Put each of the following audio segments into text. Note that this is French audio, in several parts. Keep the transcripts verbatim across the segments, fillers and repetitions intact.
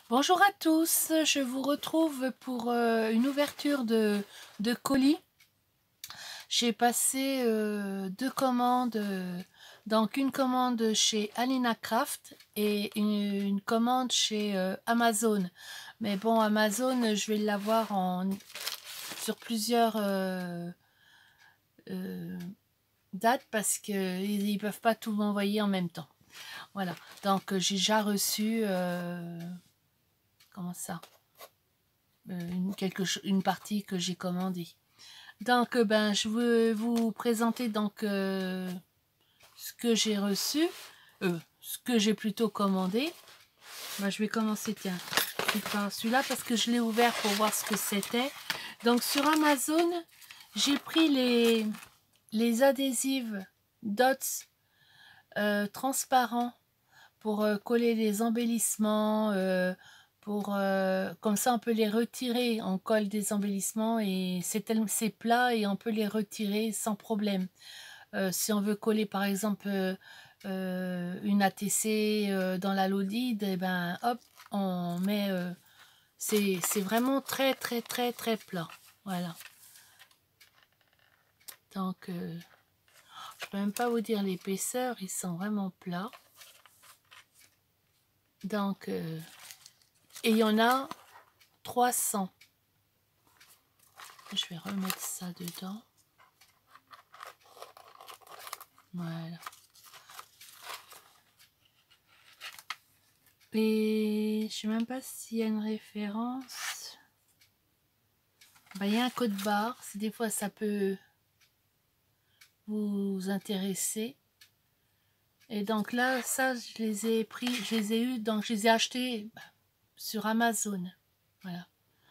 Bonjour à tous, je vous retrouve pour euh, une ouverture de, de colis. J'ai passé euh, deux commandes, euh, donc une commande chez Alina Craft et une, une commande chez euh, Amazon. Mais bon, Amazon, je vais l'avoir en sur plusieurs euh, euh, dates parce qu'ils ne peuvent pas tout m'envoyer en même temps. Voilà, donc euh, j'ai déjà reçu... Euh, comment ça Euh, une, quelque, une partie que j'ai commandée. Donc, euh, ben, je veux vous présenter donc euh, ce que j'ai reçu, euh, ce que j'ai plutôt commandé. Ben, je vais commencer, tiens, par celui-là parce que je l'ai ouvert pour voir ce que c'était. Donc, sur Amazon, j'ai pris les, les adhésifs Dots euh, transparents pour euh, coller les embellissements, euh, pour euh, comme ça on peut les retirer, on colle des embellissements et c'est plat et on peut les retirer sans problème. Euh, si on veut coller par exemple euh, euh, une A T C euh, dans la Lolide, et ben hop, on met euh, c'est vraiment très très très très plat. Voilà. Donc euh, je peux même pas vous dire l'épaisseur, ils sont vraiment plats. Donc euh, et il y en a trois cents. Je vais remettre ça dedans. Voilà. Et je sais même pas s'il y a une référence. Ben, il y a un code barre. Si des fois ça peut vous intéresser. Et donc là, ça, je les ai pris, je les ai eus, donc je les ai achetés ben, sur Amazon. Voilà.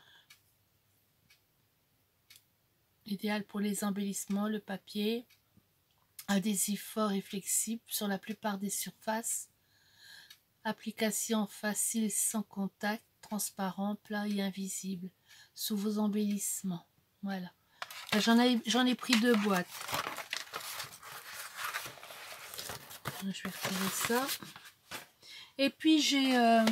Idéal pour les embellissements, le papier. Adhésif fort et flexible sur la plupart des surfaces. Application facile sans contact, transparent, plat et invisible. Sous vos embellissements. Voilà. J'en ai, j'en ai pris deux boîtes. Je vais retirer ça. Et puis j'ai euh,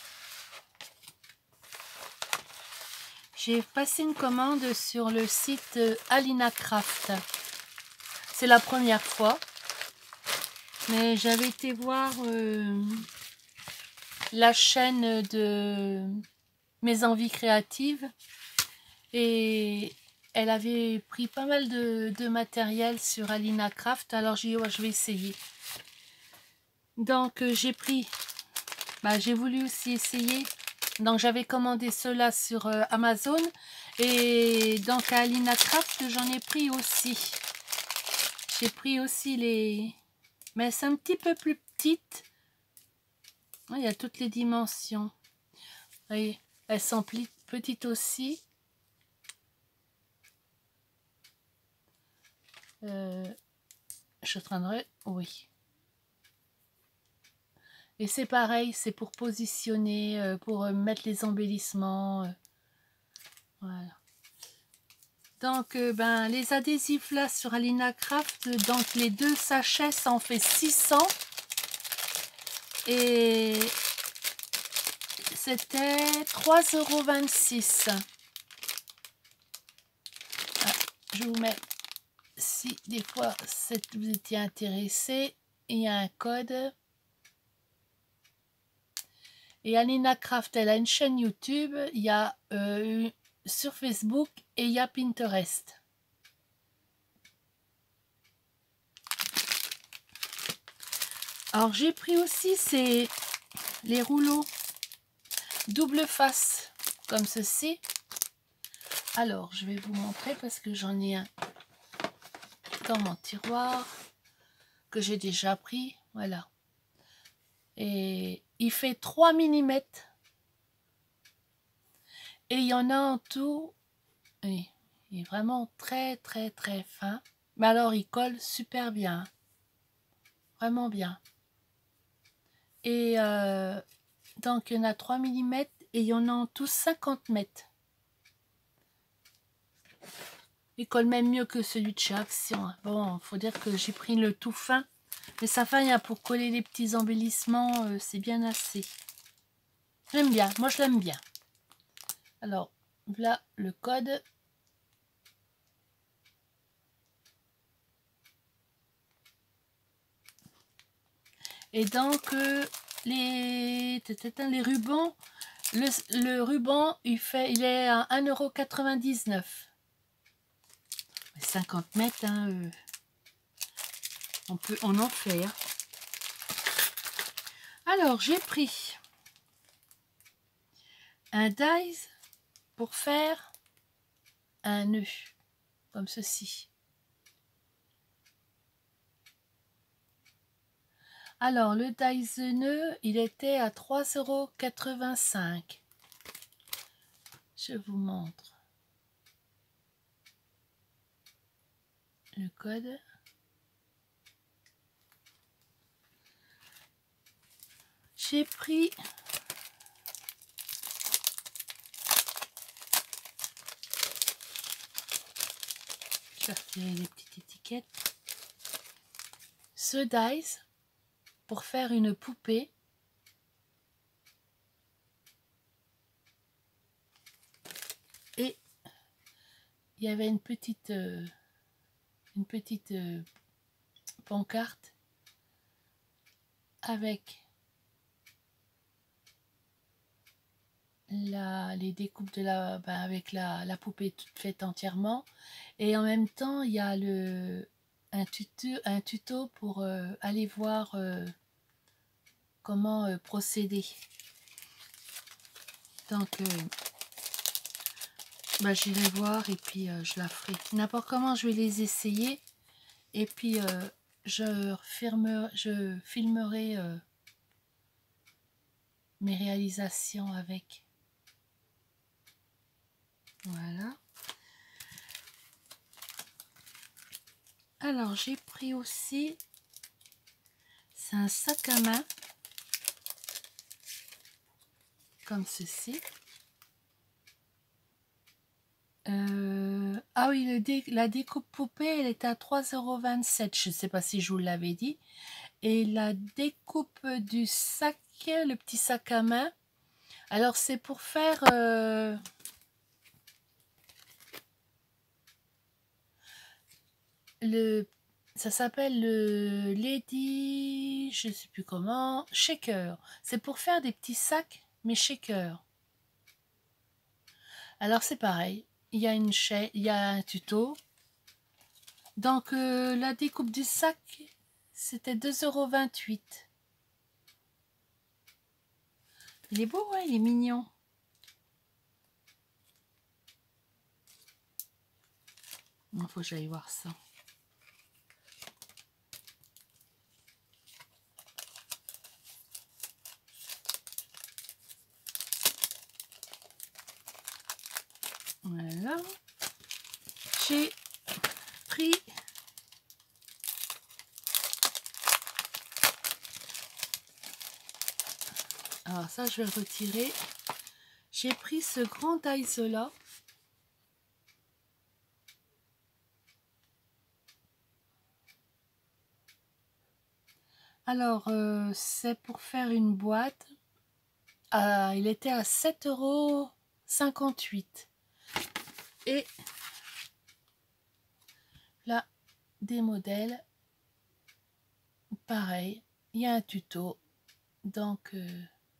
j'ai passé une commande sur le site Alina Craft. C'est la première fois. Mais j'avais été voir euh, la chaîne de Mes Envies Créatives. Et elle avait pris pas mal de, de matériel sur Alina Craft. Alors j'ai dit, ouais, je vais essayer. Donc euh, j'ai pris, bah, j'ai voulu aussi essayer. Donc j'avais commandé cela sur euh, Amazon. Et donc à Alina Craft, j'en ai pris aussi. J'ai pris aussi les... Mais c'est un petit peu plus petite. Il y a toutes les dimensions. Vous voyez, elles sont petites aussi. Euh, je traînerai, oui. Et c'est pareil, c'est pour positionner, euh, pour euh, mettre les embellissements. Euh, voilà. Donc, euh, ben, les adhésifs là sur Alina Craft, donc les deux sachets, ça en fait six cents. Et c'était trois euros vingt-six. Ah, je vous mets, si des fois vous étiez intéressé, il y a un code. Et Alina Craft, elle a une chaîne YouTube, il y a euh, sur Facebook et il y a Pinterest. Alors j'ai pris aussi ces, les rouleaux double face, comme ceci. Alors je vais vous montrer parce que j'en ai un dans mon tiroir que j'ai déjà pris. Voilà. Et il fait trois millimètres. Et il y en a en tout, oui, il est vraiment très très très fin. Mais alors il colle super bien. Vraiment bien. Et euh, donc il y en a trois millimètres et il y en a en tout cinquante mètres. Il colle même mieux que celui de chez Action. Bon, faut dire que j'ai pris le tout fin. Mais ça fait rien pour coller les petits embellissements, euh, c'est bien assez. J'aime bien, moi je l'aime bien. Alors, voilà le code. Et donc, euh, les, les rubans, le, le ruban, il, fait, il est à un euro quatre-vingt-dix-neuf. cinquante mètres, hein, euh, on, peut, on en fait. Hein. Alors, j'ai pris un dies pour faire un nœud, comme ceci. Alors, le dies nœud, il était à trois euros quatre-vingt-cinq. Je vous montre le code. J'ai pris je vais retirer les petites étiquettes. Ce dies pour faire une poupée. Et il y avait une petite euh, une petite euh, pancarte avec la, les découpes de la ben avec la, la poupée toute faite entièrement, et en même temps il y a le un tuto un tuto pour euh, aller voir euh, comment euh, procéder. Donc euh, ben, j'irai voir et puis euh, je la ferai n'importe comment. Je vais les essayer et puis euh, je, filme, je filmerai euh, mes réalisations avec. Voilà. Alors j'ai pris aussi, c'est un sac à main comme ceci. Euh, ah oui, le dé, la découpe poupée, elle était à trois euros vingt-sept. Je ne sais pas si je vous l'avais dit. Et la découpe du sac, le petit sac à main, alors c'est pour faire euh, le, ça s'appelle le Lady, je ne sais plus comment, shaker. C'est pour faire des petits sacs, mais shaker. Alors c'est pareil, il y a une chaîne, il y a un tuto. Donc euh, la découpe du sac, c'était deux euros vingt-huit. Il est beau, hein, il est mignon. Il faut que j'aille voir ça. Voilà. J'ai pris alors ça je vais le retirer. J'ai pris ce grand dies là. Alors euh, c'est pour faire une boîte. Ah, il était à sept euros cinquante-huit. Et là des modèles. Pareil, il y a un tuto. Donc euh,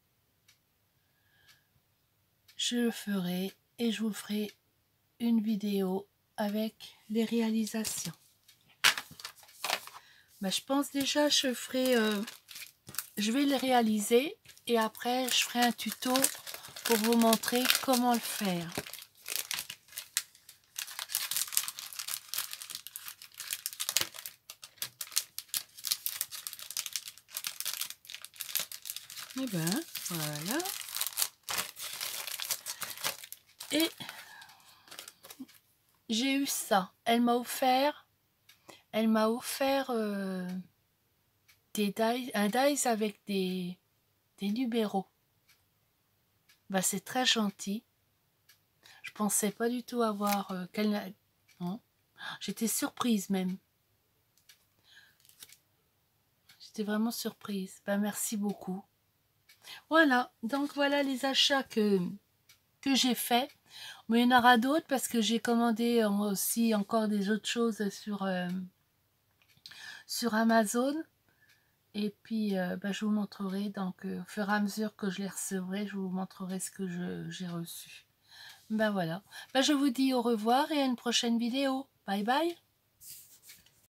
je le ferai et je vous ferai une vidéo avec les réalisations. Ben, je pense déjà je ferai euh, je vais le réaliser et après je ferai un tuto pour vous montrer comment le faire. Et ben voilà. Et j'ai eu ça. Elle m'a offert, elle m'a offert euh, des dies, un dies avec des, des numéros. Ben, c'est très gentil. Je pensais pas du tout avoir euh, qu'elle. Non. J'étais surprise même. J'étais vraiment surprise. Ben, merci beaucoup. Voilà, donc voilà les achats que, que j'ai fait. Mais il y en aura d'autres parce que j'ai commandé aussi encore des autres choses sur, euh, sur Amazon. Et puis, euh, bah, je vous montrerai, donc euh, au fur et à mesure que je les recevrai, je vous montrerai ce que j'ai reçu. Ben voilà. Ben, je vous dis au revoir et à une prochaine vidéo. Bye bye.